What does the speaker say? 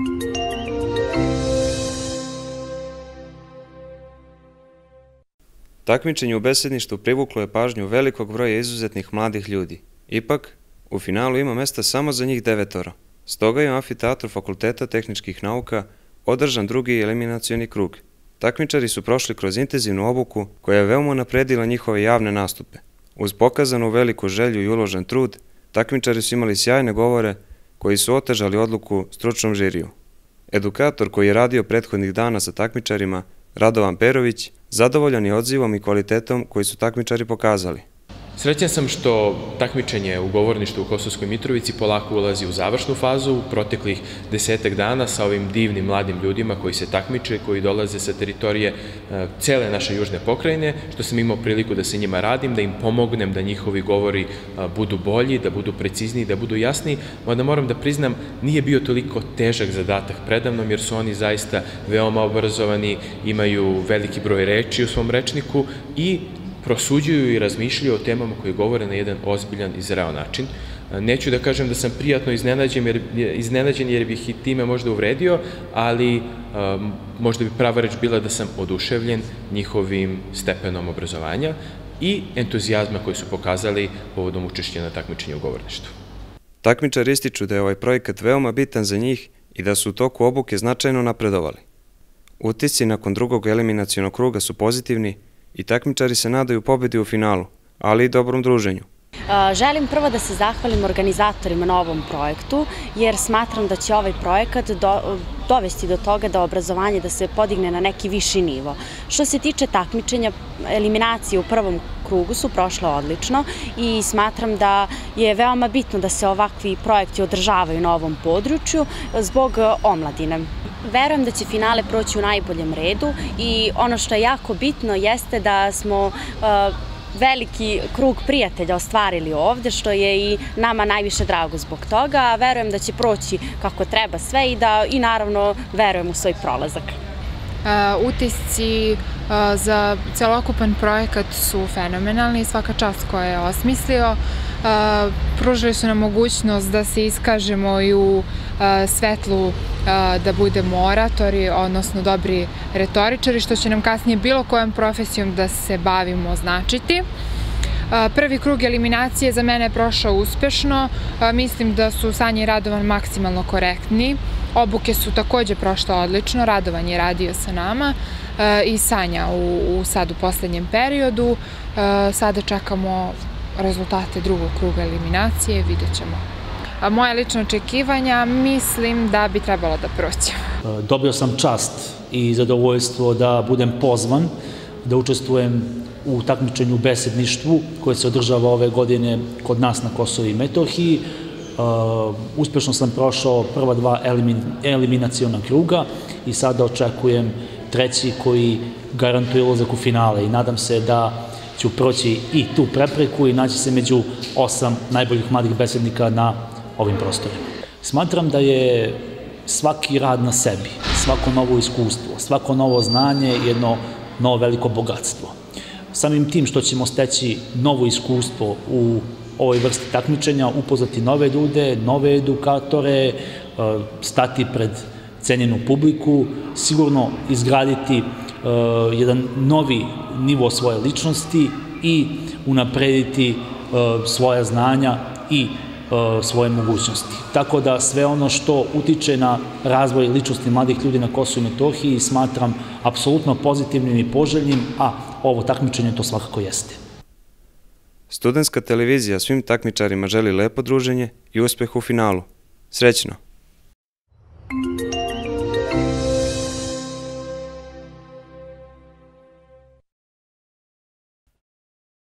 Takmičenje u besedništvu privuklo je pažnju velikog broja izuzetnih mladih ljudi. Ipak, u finalu ima mesta samo za njih 9. Stoga je u amfiteatru Fakulteta tehničkih nauka održan drugi eliminacioni krug. Takmičari su prošli kroz intenzivnu obuku koja je veoma napredila njihove javne nastupe. Uz pokazanu veliku želju i uložen trud, takmičari su imali sjajne govore koji su otežali odluku stručnom žiriju. Edukator koji je radio prethodnih dana sa takmičarima, Radovan Perović, zadovoljan je odzivom i kvalitetom koji su takmičari pokazali. Srećan sam što takmičenje u govorništvu u Kosovskoj Mitrovici polako ulazi u završnu fazu, u proteklih 10 dana sa ovim divnim mladim ljudima koji se takmiče, koji dolaze sa teritorije cele naše južne pokrajine, što sam imao priliku da se njima radim, da im pomognem da njihovi govori budu bolji, da budu precizniji, da budu jasniji, mada moram da priznam, nije bio toliko težak zadatak predamnom, jer su oni zaista veoma obrazovani, imaju veliki broj reči u svom rečniku i prosuđuju i razmišljaju o temama koje govore na jedan ozbiljan i zreo način. Neću da kažem da sam prijatno iznenađen jer bih i time možda uvredio, ali možda bi prava reč bila da sam oduševljen njihovim stepenom obrazovanja i entuzijazma koji su pokazali povodom učešća na takmičenju u govorništvu. Takmičari ističu da je ovaj projekat veoma bitan za njih i da su u toku obuke značajno napredovali. Utisci nakon drugog eliminacionog kruga su pozitivni i takmičari se nadaju pobedi u finalu, ali i dobrom druženju. Želim prvo da se zahvalim organizatorima na ovom projektu, jer smatram da će ovaj projekat dovesti do toga da obrazovanje da se podigne na neki viši nivo. Što se tiče takmičenja, eliminacije u prvom krugu su prošle odlično i smatram da je veoma bitno da se ovakvi projekti održavaju na ovom području zbog omladine. Verujem da će finale proći u najboljem redu i ono što je jako bitno jeste da smo veliki krug prijatelja ostvarili ovde, što je i nama najviše drago zbog toga. Verujem da će proći kako treba sve i naravno verujem u svoj prolazak. Utisci za celokupan projekat su fenomenalni, svaka čast koja je osmislio. Pružili su nam mogućnost da se iskažemo i u svetlu da budemo oratori, odnosno dobri retoričari, što će nam kasnije bilo kojom profesijom da se bavimo značiti. Prvi krug eliminacije za mene je prošao uspešno, mislim da su Sanja i Radovan maksimalno korektni. Obuke su takođe prošle odlično, Radovan je radio sa nama i Sanja sad u poslednjem periodu. Sada čekamo rezultate drugog kruga eliminacije, vidjet ćemo. Moje lično očekivanja, mislim da bi trebalo da proći. Dobio sam čast i zadovoljstvo da budem pozvan, da učestvujem u takmičenju u besedništvu koje se održava ove godine kod nas na Kosovu i Metohiji. Uspešno sam prošao prva 2 eliminaciona kruga i sada očekujem treći koji garantuje ulazak u finale i nadam se da ću proći i tu prepreku i naći se među 8 najboljih mladih besednika na ovim prostorima. Smatram da je svaki rad na sebi, svako novo iskustvo, svako novo znanje jedno novo veliko bogatstvo. Samim tim što ćemo steći novo iskustvo u ovoj vrsti takmičenja, upoznati nove ljude, nove edukatore, stati pred cenjenu publiku, sigurno izgraditi jedan novi nivo svoje ličnosti i unaprediti svoja znanja i svoje mogućnosti. Tako da sve ono što utiče na razvoj ličnosti mladih ljudi na Kosovu i Metohiji smatram apsolutno pozitivnim i poželjnim, a ovo takmičenje to svakako jeste. Studentska televizija svim takmičarima želi lepo druženje i uspeh u finalu. Srećno!